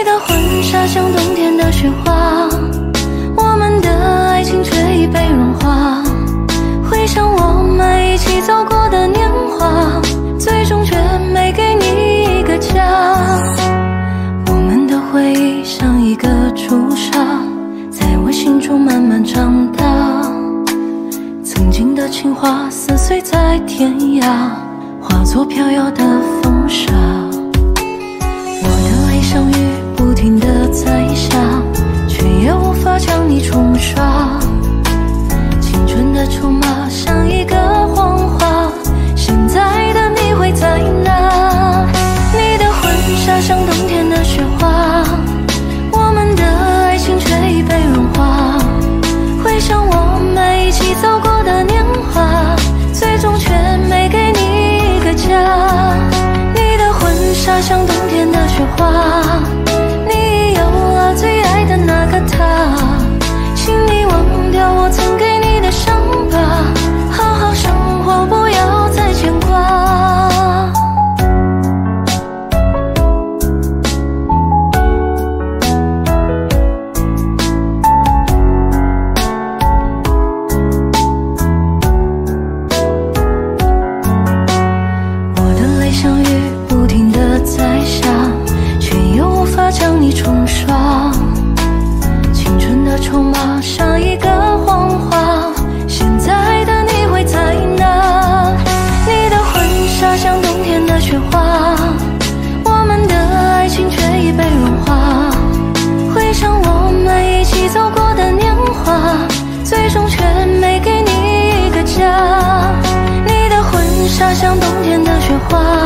的婚纱像冬天的雪花，我们的爱情却已被融化。回想我们一起走过的年华，最终却没给你一个家。我们的回忆像一个朱砂，在我心中慢慢长大。曾经的情话撕碎在天涯，化作飘摇的风沙。我的泪像雨不停地在下，却也无法将你冲刷。青春的筹码像一个谎话，现在的你会在哪？你的婚纱像冬天的雪花，我们的爱情却已被融化。回想我们一起走过的年华，最终却没给你一个家。你的婚纱像冬天的雪花，你已有了最爱的那个他。请你忘掉我曾给你的伤疤，好好生活，不要再牵挂。我的泪像雨不停地在下，却又无法将你冲刷。青春的筹码像一个谎话，现在的你会在哪？你的婚纱像冬天的雪花，我们的爱情却已被融化。回想我们一起走过的年华，最终却没给你一个家。你的婚纱像冬天的雪花，